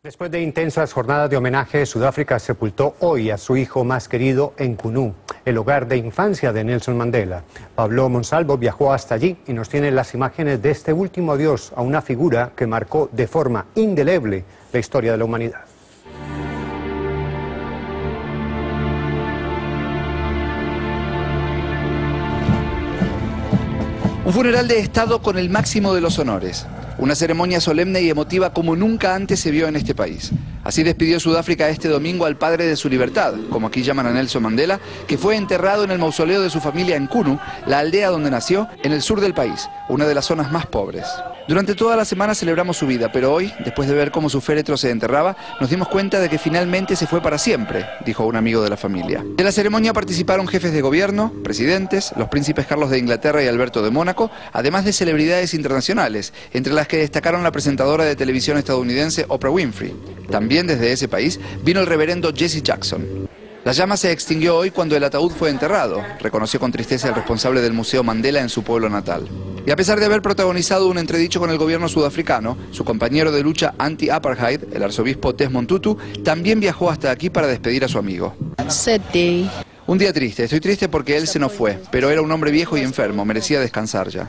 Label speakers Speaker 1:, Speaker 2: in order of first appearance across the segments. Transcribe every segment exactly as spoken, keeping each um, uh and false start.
Speaker 1: Después de intensas jornadas de homenaje, Sudáfrica sepultó hoy a su hijo más querido en Kunu, el hogar de infancia de Nelson Mandela. Pablo Monsalvo viajó hasta allí y nos tiene las imágenes de este último adiós a una figura que marcó de forma indeleble la historia de la humanidad.
Speaker 2: Un funeral de Estado con el máximo de los honores. Una ceremonia solemne y emotiva como nunca antes se vio en este país. Así despidió Sudáfrica este domingo al padre de su libertad, como aquí llaman a Nelson Mandela, que fue enterrado en el mausoleo de su familia en Kunu, la aldea donde nació, en el sur del país, una de las zonas más pobres. Durante toda la semana celebramos su vida, pero hoy, después de ver cómo su féretro se enterraba, nos dimos cuenta de que finalmente se fue para siempre, dijo un amigo de la familia. De la ceremonia participaron jefes de gobierno, presidentes, los príncipes Carlos de Inglaterra y Alberto de Mónaco, además de celebridades internacionales, entre las que destacaron la presentadora de televisión estadounidense Oprah Winfrey. También desde ese país vino el reverendo Jesse Jackson. La llama se extinguió hoy cuando el ataúd fue enterrado, reconoció con tristeza el responsable del Museo Mandela en su pueblo natal. Y a pesar de haber protagonizado un entredicho con el gobierno sudafricano, su compañero de lucha anti-apartheid, el arzobispo Desmond Tutu, también viajó hasta aquí para despedir a su amigo.
Speaker 3: Sad day.
Speaker 2: Un día triste, estoy triste porque él se nos fue, pero era un hombre viejo y enfermo, merecía descansar ya.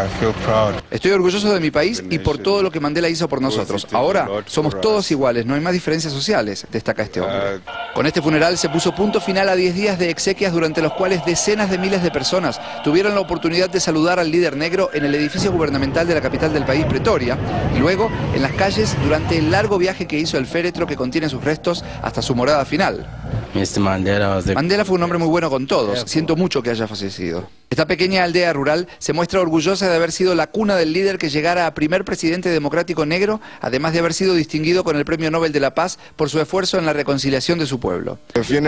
Speaker 2: Estoy orgulloso de mi país y por todo lo que Mandela hizo por nosotros. Ahora somos todos iguales, no hay más diferencias sociales, destaca este hombre. Con este funeral se puso punto final a diez días de exequias durante los cuales decenas de miles de personas tuvieron la oportunidad de saludar al líder negro en el edificio gubernamental de la capital del país, Pretoria, y luego en las calles durante el largo viaje que hizo el féretro que contiene sus restos hasta su morada final. Mandela fue un hombre muy bueno con todos, siento mucho que haya fallecido. Esta pequeña aldea rural se muestra orgullosa de haber sido la cuna del líder que llegara a primer presidente democrático negro, además de haber sido distinguido con el Premio Nobel de la Paz por su esfuerzo en la reconciliación de su pueblo.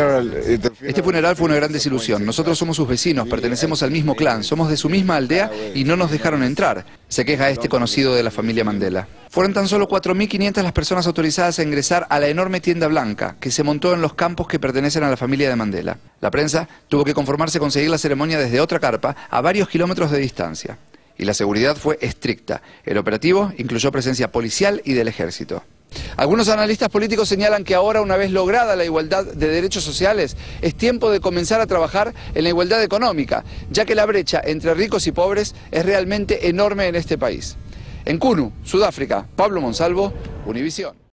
Speaker 2: Este funeral fue una gran desilusión. Nosotros somos sus vecinos, pertenecemos al mismo clan, somos de su misma aldea y no nos dejaron entrar, se queja este conocido de la familia Mandela. Fueron tan solo cuatro mil quinientas las personas autorizadas a ingresar a la enorme tienda blanca que se montó en los campos que pertenecen a la familia de Mandela. La prensa tuvo que conformarse con seguir la ceremonia desde otra carpa a varios kilómetros de distancia. Y la seguridad fue estricta. El operativo incluyó presencia policial y del ejército. Algunos analistas políticos señalan que ahora, una vez lograda la igualdad de derechos sociales, es tiempo de comenzar a trabajar en la igualdad económica, ya que la brecha entre ricos y pobres es realmente enorme en este país. En Kunu, Sudáfrica, Pablo Monsalvo, Univisión.